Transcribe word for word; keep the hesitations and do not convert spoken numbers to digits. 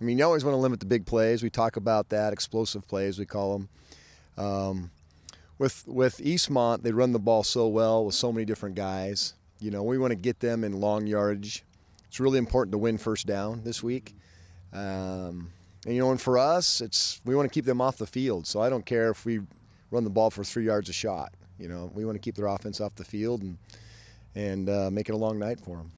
I mean, you always want to limit the big plays. We talk about that, explosive plays, we call them. Um, with with Eastmont, they run the ball so well with so many different guys. You know, we want to get them in long yardage. It's really important to win first down this week. Um, and, you know, and for us, it's we want to keep them off the field. So I don't care if we run the ball for three yards a shot. You know, we want to keep their offense off the field and, and uh, make it a long night for them.